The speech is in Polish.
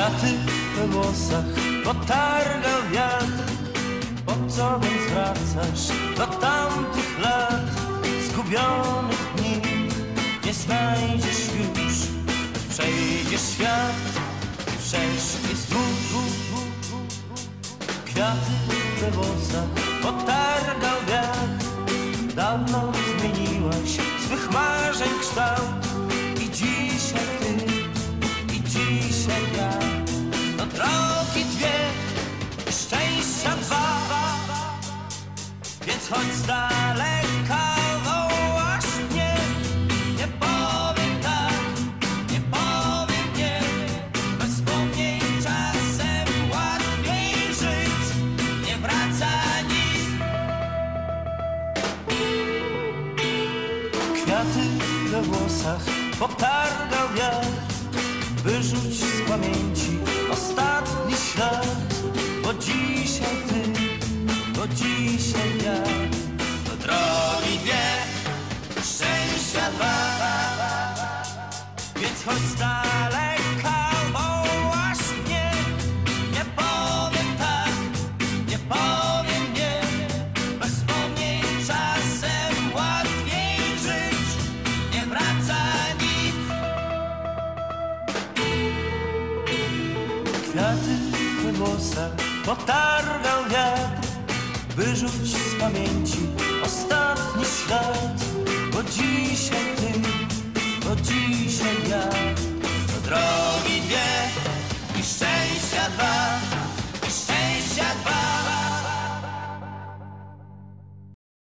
Kwiaty we włosach potargał wiatr. Po co więc wracasz do tamtych lat? Zgubionych dni nie znajdziesz już. Przejdziesz świat i przeszli znów. Kwiaty we włosach potargał wiatr. Dawno zmieniłaś swych marzeń kształt. I dzisiaj ty, i dzisiaj ja. To drogi dwie, szczęścia dwa. Więc chodź z daleka, wołasz mnie. Nie powiem tak, nie powiem nie. Bez wspomnień czasem łatwiej żyć. Nie wraca nic. Kwiaty we włosach potargał wiatr. Wyrzuć z pamięci ostatni ślad. Bo dzisiaj ty, bo dzisiaj ja. To drogi dwie, szczęścia dwa. Więc chodź z daleka, wołasz mnie. Nie powiem tak, nie powiem nie. Bez wspomnień czasem łatwiej żyć. Nie wraca nic. Kwiaty we włosach potargał wiatr. Wyrzuć z pamięci ostatni ślad. Bo dzisiaj ty, bo dzisiaj ja. To drogi dwie i szczęścia dwa.